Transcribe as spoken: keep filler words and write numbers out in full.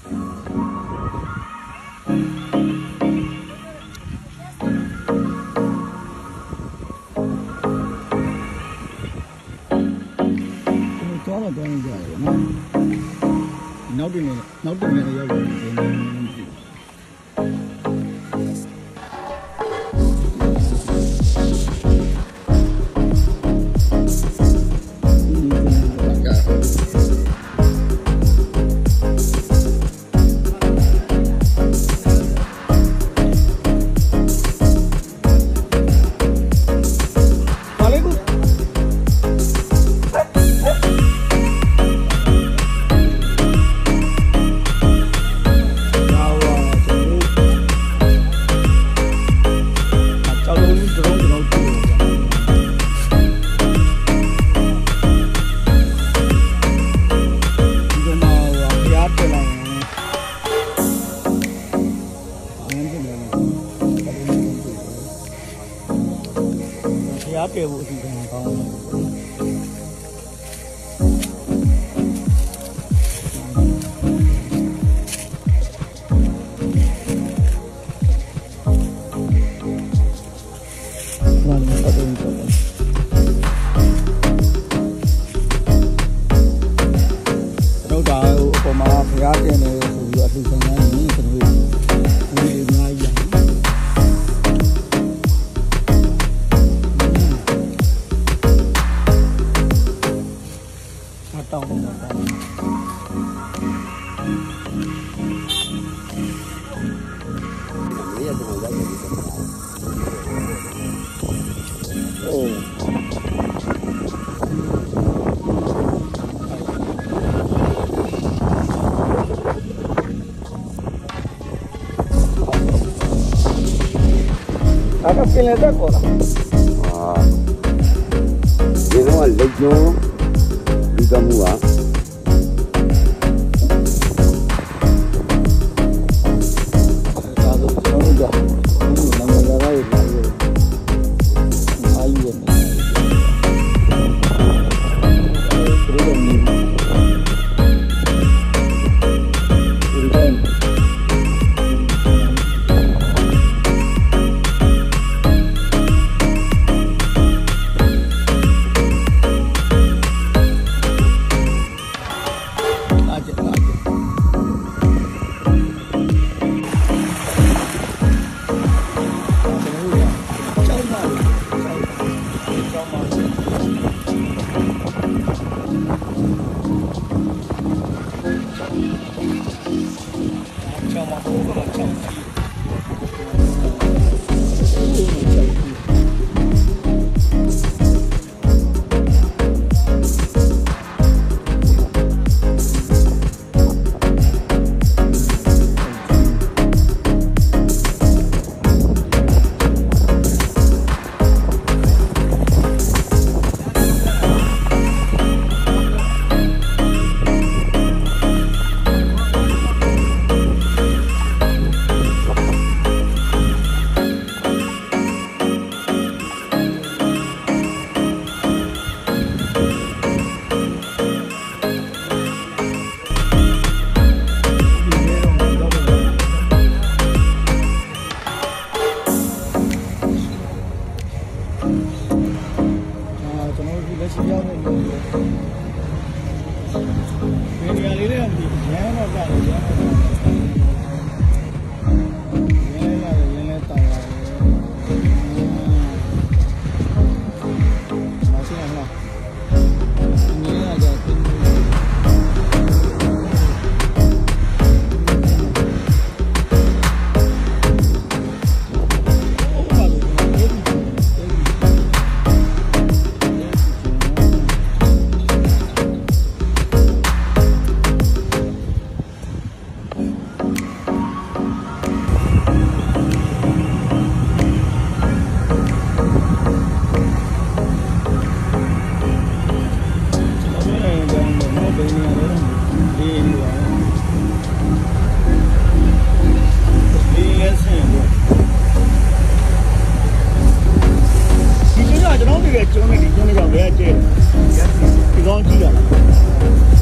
တော့တွန်းကြရတယ်နော်နောက်တင်နေနောက်တင်နေရောက်တယ်ဒီနေ့မရှိကဲဖို့အစီအစဉ်ကောင်းတယ်တော့ဒါဟိုအပေါ်မှာဖျားတင်နေဆိုပြီးအလှူဆောင်နေတယ်ကျွန်တော်တို့ဒီအများကြီးတောင်းနေတာတောင်းနေရတော့ရောက်နေတယ်အိုးအဲ့ဒါပြင်လက်ကောလားအာဒီတော့လက်ကျုံဒီကမှုอ่ะဒါဆိုကျွန်တော်တို့ကဒီနံပါတ်ရရရလာရတယ်အားယူရတယ်ဒီလိုမျိုးဒီလိုလက်ရှိရောက်နေလို့ဘယ်နေရာလေးလဲဒီရန်တော့ကြတယ်ရန်တော့ရန်လာတယ်ရန်လဲတောင်းလာတယ်မရှိအောင်လားဒီနေရာကြတယ်ကျွန်တော်တို့ကကျုံးနေဒီကျုံးနေကြောင်လဲကျဲတယ်ဒီကောင်းကြည့်ရလား